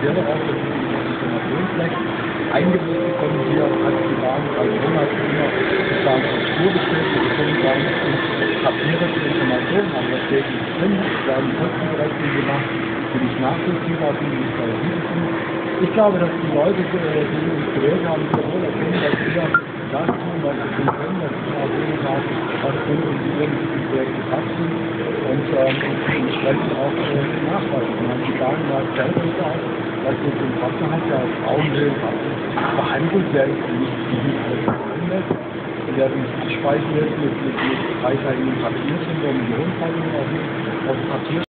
offizielle Ort, das ist die Informationsfleck. Eingeführt bekommen wir als die Bahn 3 Monate immer sozusagen auf Spur gestellt. Wir bekommen dann Papiere zur Information, haben das täglich drin, es werden Kostenberechnungen gemacht, die nicht nachvollziehbar sind, die nicht plausibel sind. Ich glaube, dass die Leute, die uns gewählt haben, sehr wohl erkennen, dass wir das tun, was wir tun können, dass wir auf jeden Fall was tun und die irgendwie Projekte passen und entsprechend auch nachweisen. Man die sagen, was selber ist auch, dass wir den Partner hat, der auf Augenhöhe behandelt, der nicht alles anlässt, der uns abspeichern lässt mit dreiseitigen Papier, sondern Millionenfallen auf dem Papier.